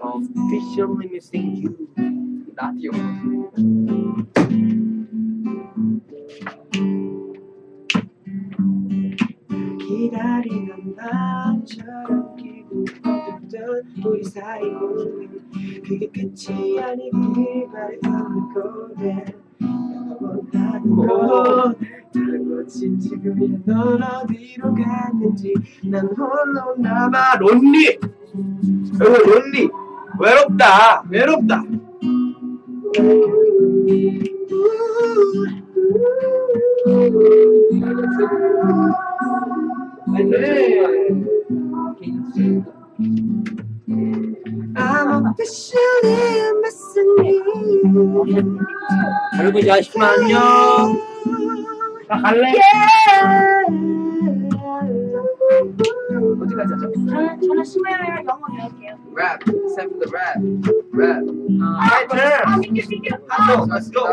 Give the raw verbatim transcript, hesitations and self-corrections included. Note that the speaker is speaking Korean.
officially missing you. 라디오. 기다리는 밤처럼 기분 어둡던 우리 사이 고민 그게 끝이 아니길 바라보거든 원하는 건 다른 것이 지금이야 넌 어디로 갔는지 난 홀로 남아 론리! 여기 론리! 외롭다! 외롭다! I'm officially missing you. 여러분 자식들 안녕. 나 갈래? 어디까지 하죠? 저는 저는 스웨어랑 영어 배울게요. Rap, except for the rap. Rap. 아, 아, 비켜 비켜. Let's go. Let's go.